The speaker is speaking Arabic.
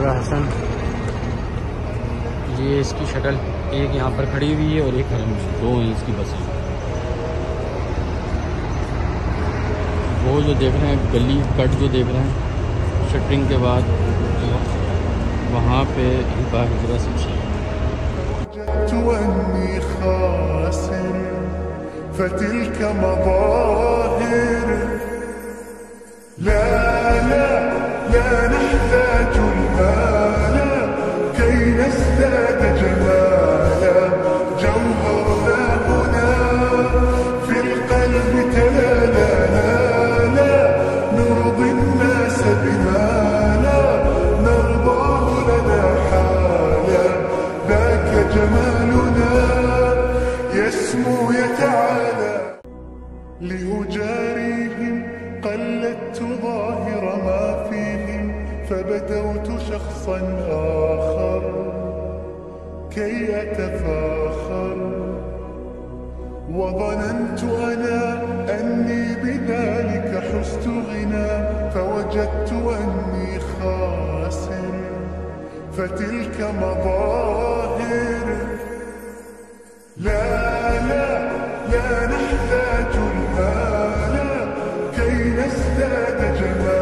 दर्रा हसन। ये इसकी शक्ल एक यहाँ पर खड़ी हुई है और एक दो हैं इसकी बसें। वो जो देख रहे हैं गली कट जो देख रहे हैं शटरिंग के बाद, वहाँ पे हिबा हिजरा से فتلك مظاهر لا لا لا نحتاج المال كي نزداد جمالا جوهرنا هنا في القلب تلالا لا لا نرضي الناس بما لا نرضاه لنا حالا ذاك جمالنا يسمو يتعالى لأجاريهم قلدت ظاهر ما فيهم فبدوت شخصا آخر كي أتفاخر وظننت أنا أني بذلك حزت غنى فوجدت أني خاسر فتلك مظاهر لا لا لا نحتاج المال كي نزداد جمالا